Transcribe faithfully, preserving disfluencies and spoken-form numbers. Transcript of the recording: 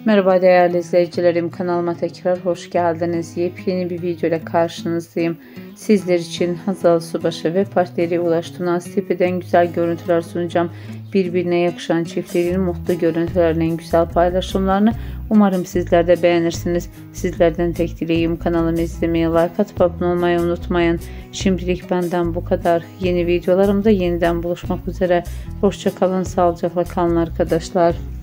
Merhaba değerli izleyicilerim, kanalıma tekrar hoş geldiniz. Yepyeni bir video ile karşınızdayım. Sizler için Hazal Subaşı ve partneri Ulaş Tuna Stipe'den güzel görüntüler sunacağım. Birbirine yakışan çiftlerin mutlu görüntülerinin güzel paylaşımlarını umarım sizler de beğenirsiniz. Sizlerden tek dileğim kanalımı izlemeyi, like atıp abone olmayı unutmayın. Şimdilik benden bu kadar. Yeni videolarımda yeniden buluşmak üzere. Hoşça kalın, sağlıcakla kalın arkadaşlar.